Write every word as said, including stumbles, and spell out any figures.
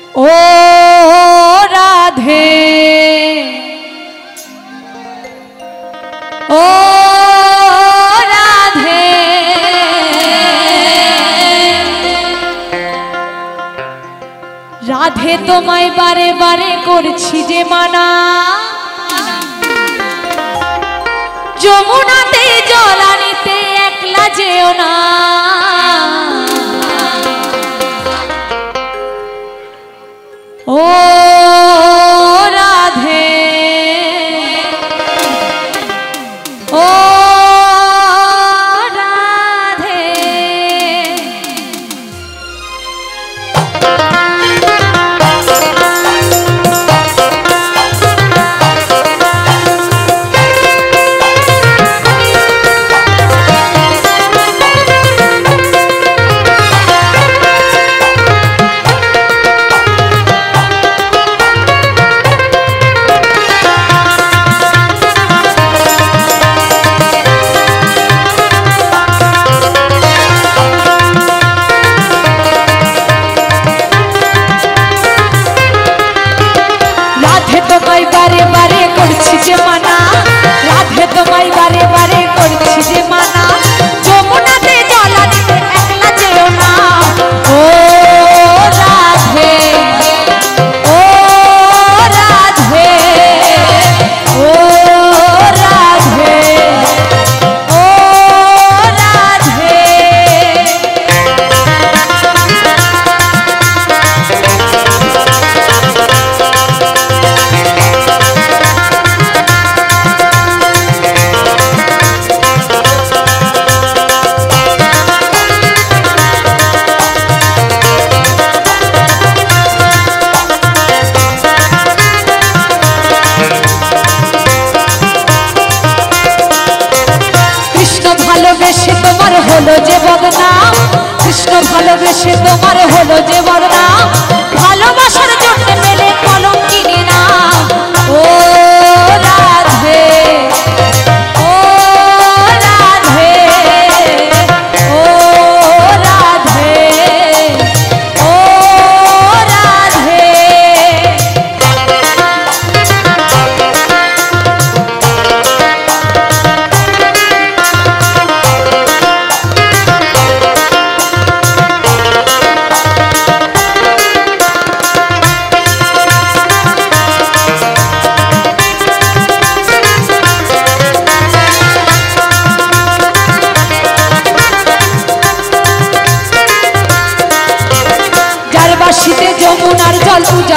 ओ राधे ओ राधे राधे तोमाय बारे बारे करछि जे माना যমুনাতে জল আনিতে একলা যেও না ও রাধে ও রাধে बारे बारे करछि जे माना राधे तोमाय बारे बारे करछि जे माना যমুনাতে জল আনিতে একলা যেও না ও রাধে ও রাধে ও রাধে ও রাধে ভালোবেসে তোমার হলো যে বদনাম কৃষ্ণ ভালোবেসে তোমার হলো যে বদনাম ভালোবাসার জন্য মেলে কলঙ্কিনী নাম ও রাধে ও রাধে ও রাধে ও রাধে যমুনার জল